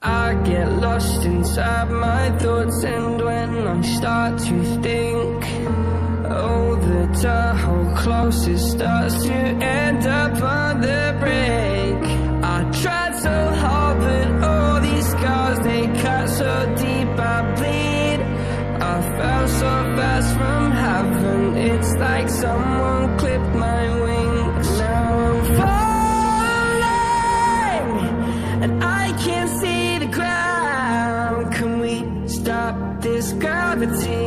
I get lost inside my thoughts, and when I start to think, oh, the Tahoe closest starts to end up on the brink. I tried so hard, but all these scars, they cut so deep I bleed. I fell so fast from heaven, it's like someone clipped my wings. Now I'm falling, and I can't see the ground. Can we stop this gravity?